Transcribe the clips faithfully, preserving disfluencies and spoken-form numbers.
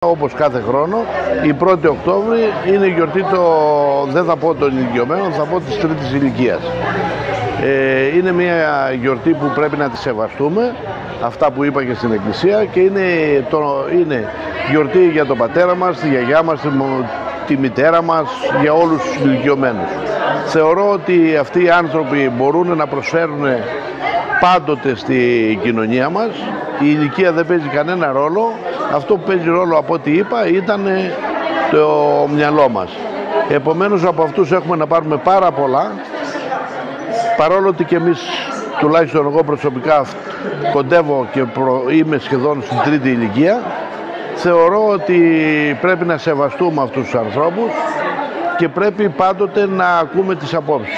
Όπως κάθε χρόνο, η πρώτη Οκτώβρη είναι η γιορτή, το, δεν θα πω των ηλικιωμένων, θα πω της τρίτης ηλικίας. Ε, είναι μια γιορτή που πρέπει να τη σεβαστούμε, αυτά που είπα και στην Εκκλησία, και είναι, το, είναι γιορτή για τον πατέρα μας, τη γιαγιά μας, τη, τη μητέρα μας, για όλους τους ηλικιωμένους. Θεωρώ ότι αυτοί οι άνθρωποι μπορούν να προσφέρουν πάντοτε στη κοινωνία μας. Η ηλικία δεν παίζει κανένα ρόλο. Αυτό που παίζει ρόλο, από ό,τι είπα, ήταν το μυαλό μας. Επομένως, από αυτούς έχουμε να πάρουμε πάρα πολλά, παρόλο ότι και εμείς, τουλάχιστον εγώ προσωπικά, κοντεύω και προ... είμαι σχεδόν στην τρίτη ηλικία, θεωρώ ότι πρέπει να σεβαστούμε αυτούς τους ανθρώπους και πρέπει πάντοτε να ακούμε τις απόψεις.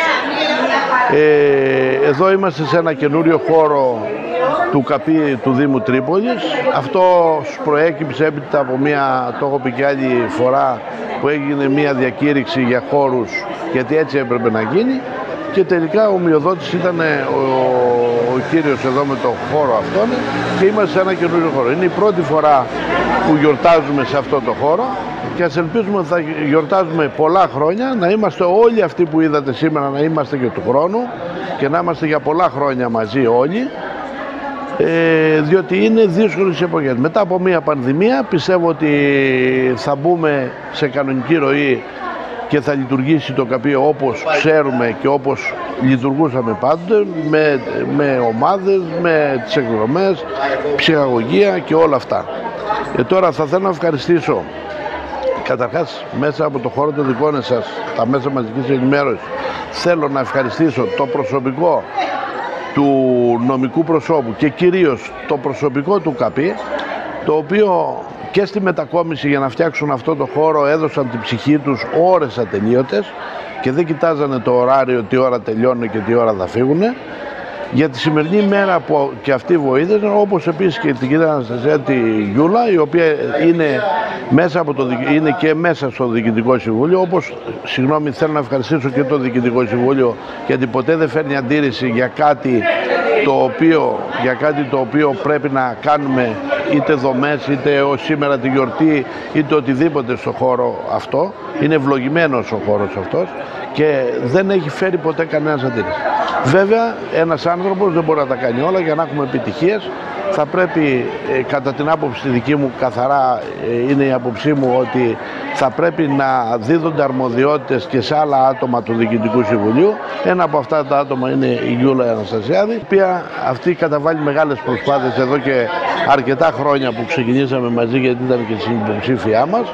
Ε, εδώ είμαστε σε ένα καινούριο χώρο του ΚΑΠΗ του Δήμου Τρίπολης. Αυτό προέκυψε έπειτα από μια, το έχω πει και άλλη φορά, που έγινε μια διακήρυξη για χώρους, γιατί έτσι έπρεπε να γίνει, και τελικά ο ομοιοδότης ήταν ο, ο κύριος εδώ με το χώρο αυτόν, και είμαστε σε ένα καινούριο χώρο. Είναι η πρώτη φορά που γιορτάζουμε σε αυτό το χώρο και ας ελπίζουμε ότι θα γιορτάζουμε πολλά χρόνια, να είμαστε όλοι αυτοί που είδατε σήμερα, να είμαστε και του χρόνου και να είμαστε για πολλά χρόνια μαζί όλοι. Ε, διότι είναι δύσκολες εποχές. Μετά από μια πανδημία πιστεύω ότι θα μπούμε σε κανονική ροή και θα λειτουργήσει το ΚΑΠΗ όπως ξέρουμε και όπως λειτουργούσαμε πάντοτε, με, με ομάδες, με τις εκδρομές, ψυχαγωγία και όλα αυτά. Και τώρα θα θέλω να ευχαριστήσω καταρχάς μέσα από το χώρο των δικών σας, τα μέσα μαζικής ενημέρωσης, θέλω να ευχαριστήσω το προσωπικό του νομικού προσώπου και κυρίως το προσωπικό του ΚΑΠΗ, το οποίο και στη μετακόμιση για να φτιάξουν αυτό το χώρο έδωσαν την ψυχή τους ώρες ατελείωτες και δεν κοιτάζανε το ωράριο, τι ώρα τελειώνουν και τι ώρα θα φύγουν. Για τη σημερινή μέρα που και αυτοί βοήθησαν, όπως επίσης και την κυρία Αναστασία τη Γιούλα, η οποία είναι, μέσα από το, είναι και μέσα στο Διοικητικό Συμβούλιο, όπως, συγγνώμη, θέλω να ευχαριστήσω και το Διοικητικό Συμβούλιο, γιατί ποτέ δεν φέρνει αντίρρηση για κάτι το οποίο, για κάτι το οποίο πρέπει να κάνουμε, είτε δομές, είτε σήμερα τη γιορτή, είτε οτιδήποτε στο χώρο αυτό. Είναι ευλογημένος ο χώρος αυτός και δεν έχει φέρει ποτέ κανένας αντίρρηση. Βέβαια, ένας άνθρωπος δεν μπορεί να τα κάνει όλα. Για να έχουμε επιτυχίες θα πρέπει, ε, κατά την άποψη τη δική μου, καθαρά ε, είναι η άποψή μου, ότι θα πρέπει να δίδονται αρμοδιότητες και σε άλλα άτομα του Διοικητικού Συμβουλίου. Ένα από αυτά τα άτομα είναι η Γιούλα Αναστασιάδη, η οποία αυτή καταβάλει μεγάλες προσπάθειες εδώ και αρκετά χρόνια που ξεκινήσαμε μαζί, γιατί ήταν και συνυποψήφιά μας.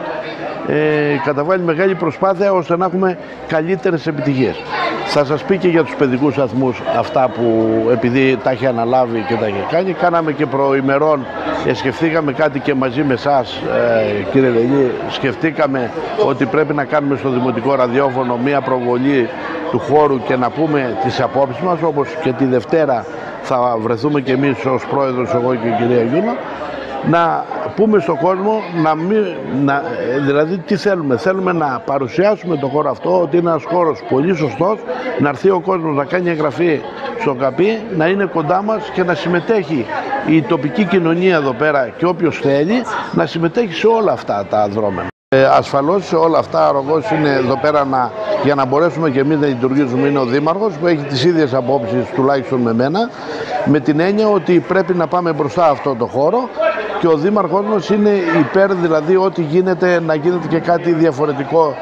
Ε, καταβάλει μεγάλη προσπάθεια ώστε να έχουμε καλύτερες επιτυχίες. Θα σας πει και για τους παιδικούς σταθμούς αυτά που, επειδή τα έχει αναλάβει και τα έχει κάνει, κάναμε και προημερών, ε, σκεφτήκαμε κάτι και μαζί με εσάς, ε, κύριε Λελή, σκεφτήκαμε ότι πρέπει να κάνουμε στο Δημοτικό Ραδιόφωνο μία προβολή του χώρου και να πούμε τις απόψεις μας, όπως και τη Δευτέρα θα βρεθούμε και εμείς ως πρόεδρος, εγώ και η κυρία Γιούλα, να πούμε στον κόσμο, να μην, να, δηλαδή τι θέλουμε, θέλουμε να παρουσιάσουμε το χώρο αυτό, ότι είναι ένας χώρος πολύ σωστός, να έρθει ο κόσμος να κάνει εγγραφή στο ΚΑΠΗ, να είναι κοντά μας και να συμμετέχει η τοπική κοινωνία εδώ πέρα και όποιος θέλει να συμμετέχει σε όλα αυτά τα δρόμενα. Ε, ασφαλώς σε όλα αυτά αρρωγός είναι εδώ πέρα να, για να μπορέσουμε και εμείς να λειτουργήσουμε, είναι ο Δήμαρχος που έχει τις ίδιες απόψεις τουλάχιστον με μένα, με την έννοια ότι πρέπει να πάμε μπροστά αυτό το χώρο και ο Δήμαρχός μας είναι υπέρ, δηλαδή ό,τι γίνεται να γίνεται και κάτι διαφορετικό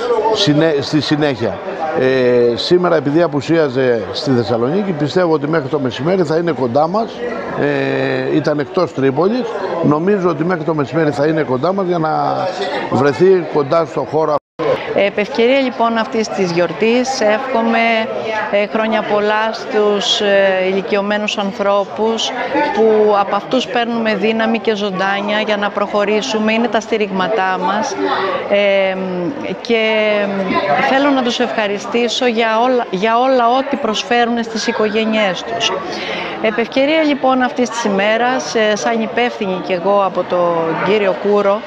στη συνέχεια. Ε, σήμερα επειδή απουσίαζε στη Θεσσαλονίκη, πιστεύω ότι μέχρι το μεσημέρι θα είναι κοντά μας, ε, ήταν εκτός Τρίπολης, νομίζω ότι μέχρι το μεσημέρι θα είναι κοντά μας για να βρεθεί κοντά στο χώρο. Επ' ευκαιρία λοιπόν αυτής της γιορτής εύχομαι ε, χρόνια πολλά στους ε, ηλικιωμένους ανθρώπους, που από αυτούς παίρνουμε δύναμη και ζωντάνια για να προχωρήσουμε, είναι τα στηρίγματά μας, ε, και θέλω να τους ευχαριστήσω για όλα, για όλα ό,τι προσφέρουν στις οικογένειές τους. Επ' ευκαιρία λοιπόν αυτής της ημέρας, ε, σαν υπεύθυνη και εγώ από τον κύριο Κούρο,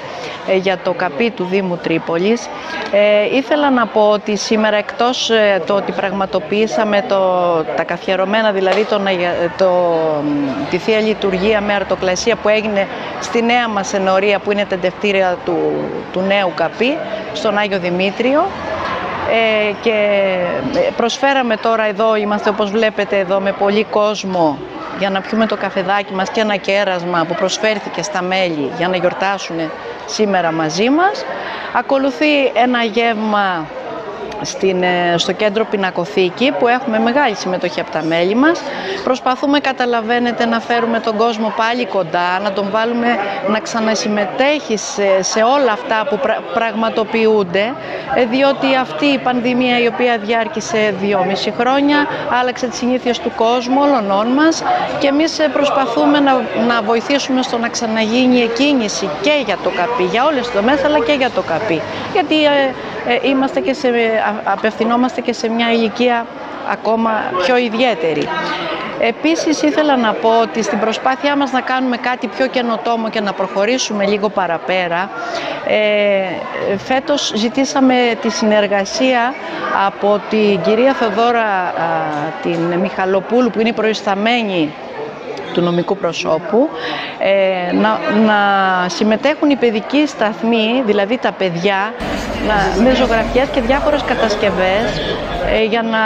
για το ΚΑΠΗ του Δήμου Τρίπολης. Ε, ήθελα να πω ότι σήμερα, εκτός ε, το ότι πραγματοποιήσαμε το, τα καθιερωμένα, δηλαδή το, το, τη Θεία Λειτουργία με αρτοκλασία που έγινε στη νέα μας ενορία, που είναι τεντευτήρια του, του νέου ΚΑΠΗ, στον Άγιο Δημήτριο, Ε, και προσφέραμε τώρα εδώ, είμαστε όπως βλέπετε εδώ με πολύ κόσμο για να πιούμε το καφεδάκι μας και ένα κέρασμα που προσφέρθηκε στα μέλη για να γιορτάσουν σήμερα μαζί μας. Ακολουθεί ένα γεύμα στην, στο κέντρο Πινακοθήκη που έχουμε μεγάλη συμμετοχή από τα μέλη μας. Προσπαθούμε, καταλαβαίνετε, να φέρουμε τον κόσμο πάλι κοντά, να τον βάλουμε να ξανασυμμετέχει σε, σε όλα αυτά που πρα, πραγματοποιούνται, διότι αυτή η πανδημία, η οποία διάρκησε δυόμιση χρόνια, άλλαξε τις συνήθειες του κόσμου, όλων μας, και εμείς προσπαθούμε να, να βοηθήσουμε στο να ξαναγίνει εκκίνηση και για το ΚΑΠΗ, για όλες τις δομές, αλλά και για το ΚΑΠΗ, γιατί ε, ε, είμαστε και σε, απευθυνόμαστε και σε μια ηλικία ακόμα πιο ιδιαίτερη. Επίσης ήθελα να πω ότι στην προσπάθειά μας να κάνουμε κάτι πιο καινοτόμο και να προχωρήσουμε λίγο παραπέρα, ε, φέτος ζητήσαμε τη συνεργασία από την κυρία Θεοδώρα α, την Μιχαλοπούλου, που είναι η προϊσταμένη του νομικού προσώπου, ε, να, να συμμετέχουν οι παιδικοί σταθμοί, δηλαδή τα παιδιά, να, με ζωγραφιές και διάφορες κατασκευές ε, για, να,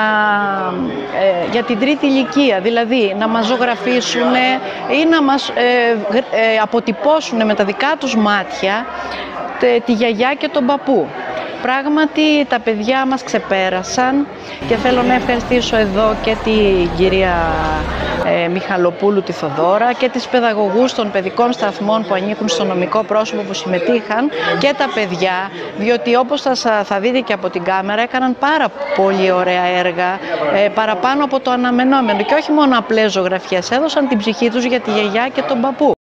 ε, για την τρίτη ηλικία, δηλαδή να μας ζωγραφίσουν ή να μας ε, ε, αποτυπώσουν με τα δικά τους μάτια τε, τη γιαγιά και τον παππού. Πράγματι τα παιδιά μας ξεπέρασαν και θέλω να ευχαριστήσω εδώ και την κυρία ε, Μιχαλοπούλου, τη Θοδώρα, και τις παιδαγωγούς των παιδικών σταθμών που ανήκουν στο νομικό πρόσωπο που συμμετείχαν, και τα παιδιά, διότι όπως θα, θα δείτε και από την κάμερα, έκαναν πάρα πολύ ωραία έργα, ε, παραπάνω από το αναμενόμενο, και όχι μόνο απλές ζωγραφιές, έδωσαν την ψυχή τους για τη γιαγιά και τον παππού.